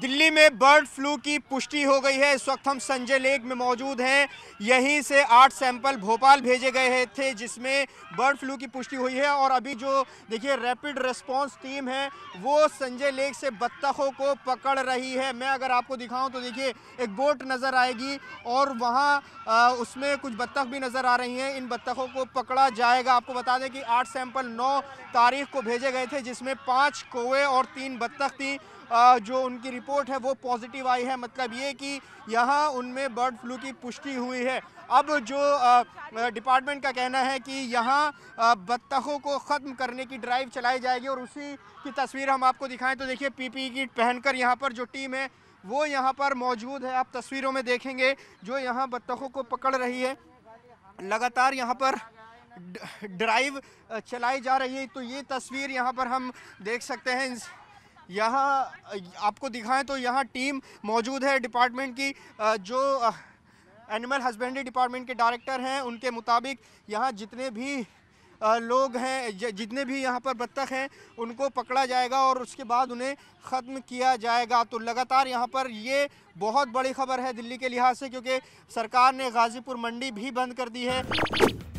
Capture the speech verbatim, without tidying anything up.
दिल्ली में bird flu की पुष्टि हो गई है। इस वक्त हम संजय लेक में मौजूद हैं। यहीं से आठ सैंपल भोपाल भेजे गए थे जिसमें बर्ड फ्लू की पुष्टि हुई है और अभी जो देखिए रैपिड रिस्पांस टीम है वो संजय लेक से बत्तखों को पकड़ रही है। मैं अगर आपको दिखाऊं तो देखिए एक बोट नज़र आएगी और वहाँ उसमें कुछ बत्तख भी नज़र आ रही हैं। इन बत्तखों को पकड़ा जाएगा। आपको बता दें कि आठ सैंपल नौ तारीख को भेजे गए थे जिसमें पाँच कौवे और तीन बत्तख थी। जो उनकी रिपोर्ट है वो पॉजिटिव आई है, मतलब ये कि यहाँ उनमें बर्ड फ्लू की पुष्टि हुई है। अब जो डिपार्टमेंट का कहना है कि यहाँ बत्तखों को ख़त्म करने की ड्राइव चलाई जाएगी और उसी की तस्वीर हम आपको दिखाएं तो देखिए पीपीई किट पहनकर यहाँ पर जो टीम है वो यहाँ पर मौजूद है। आप तस्वीरों में देखेंगे जो यहाँ बत्तखों को पकड़ रही है। लगातार यहाँ पर ड्राइव चलाई जा रही है। तो ये तस्वीर यहाँ पर हम देख सकते हैं। यहाँ आपको दिखाएं तो यहाँ टीम मौजूद है डिपार्टमेंट की। जो एनिमल हस्बेंड्री डिपार्टमेंट के डायरेक्टर हैं उनके मुताबिक यहाँ जितने भी लोग हैं, जितने भी यहाँ पर बत्तख हैं उनको पकड़ा जाएगा और उसके बाद उन्हें ख़त्म किया जाएगा। तो लगातार यहाँ पर ये बहुत बड़ी खबर है दिल्ली के लिहाज से, क्योंकि सरकार ने गाज़ीपुर मंडी भी बंद कर दी है।